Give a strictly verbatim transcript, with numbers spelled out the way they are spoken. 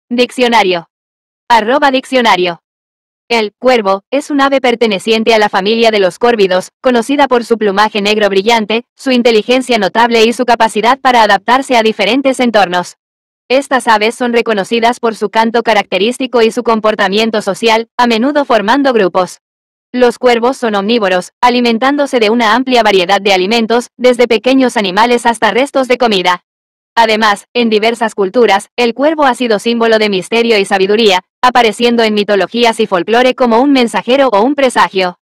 Diccionario. Arroba diccionario. El cuervo es un ave perteneciente a la familia de los córvidos, conocida por su plumaje negro brillante, su inteligencia notable y su capacidad para adaptarse a diferentes entornos. Estas aves son reconocidas por su canto característico y su comportamiento social, a menudo formando grupos. Los cuervos son omnívoros, alimentándose de una amplia variedad de alimentos, desde pequeños animales hasta restos de comida. Además, en diversas culturas, el cuervo ha sido símbolo de misterio y sabiduría, apareciendo en mitologías y folclore como un mensajero o un presagio.